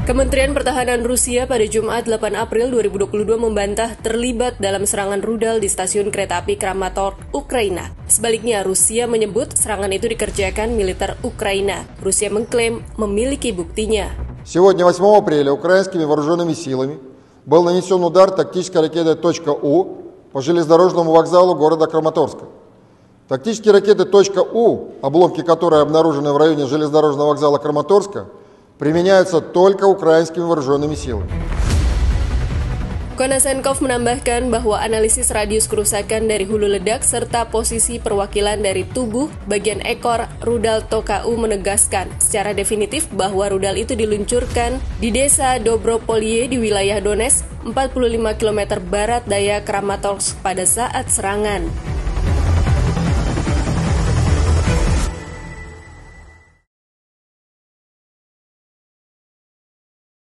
Kementerian Pertahanan Rusia pada Jumat 8 April 2022 membantah terlibat dalam serangan rudal di stasiun kereta api Kramatorsk, Ukraina. Sebaliknya, Rusia menyebut serangan itu dikerjakan militer Ukraina. Rusia mengklaim memiliki buktinya. Сегодня, 8 апреля, украинскими вооруженными силами был нанесен удар тактической ракетой «У» по железнодорожному вокзалу города Краматорска. Тактические ракеты «У», обломки которой обнаружены в районе железнодорожного вокзала Краматорска, применяются только украинскими вооруженными силами. Konasenkov menambahkan bahwa analisis radius kerusakan dari hulu ledak serta posisi perwakilan dari tubuh bagian ekor rudal TOKA-U menegaskan secara definitif bahwa rudal itu diluncurkan di desa Dobropolye di wilayah Donetsk, 45 km barat daya Kramatorsk pada saat serangan.